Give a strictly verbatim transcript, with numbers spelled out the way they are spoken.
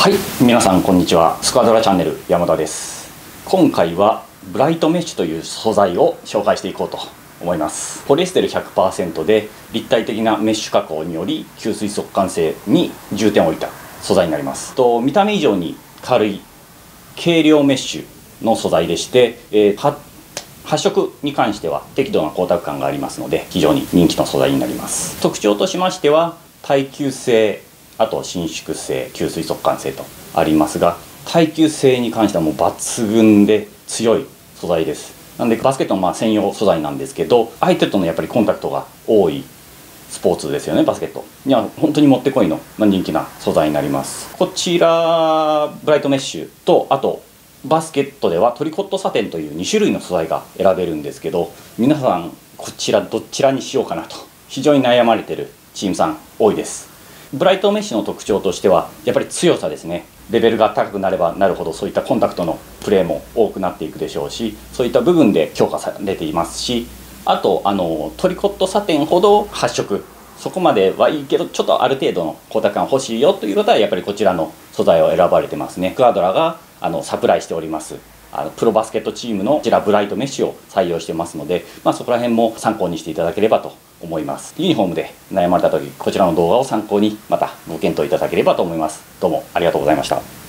はい、皆さんこんにちは。スクワドラチャンネル山田です。今回はブライトメッシュという素材を紹介していこうと思います。ポリエステル ひゃくパーセント で立体的なメッシュ加工により吸水速乾性に重点を置いた素材になります。と見た目以上に軽い軽量メッシュの素材でして、えー、発色に関しては適度な光沢感がありますので非常に人気の素材になります。特徴としましては耐久性、あと伸縮性、吸水速乾性とありますが、耐久性に関してはもう抜群で強い素材です。なんでバスケットのまあ専用素材なんですけど、相手とのやっぱりコンタクトが多いスポーツですよね。バスケットいや本当にもってこいの、まあ、人気な素材になります。こちらブライトメッシュと、あとバスケットではトリコットサテンというに種類の素材が選べるんですけど、皆さんこちらどちらにしようかなと非常に悩まれてるチームさん多いです。ブライトメッシュの特徴としてはやっぱり強さですね。レベルが高くなればなるほどそういったコンタクトのプレーも多くなっていくでしょうし、そういった部分で強化されていますし、あとあのトリコットサテンほど発色そこまではいいけどちょっとある程度の光沢感欲しいよという方はやっぱりこちらの素材を選ばれてますね。クアドラがあのサプライしておりますあのプロバスケットチームのこちらブライトメッシュを採用してますので、まあ、そこら辺も参考にしていただければと思います。ユニフォームで悩まれた時こちらの動画を参考にまたご検討いただければと思います。どうもありがとうございました。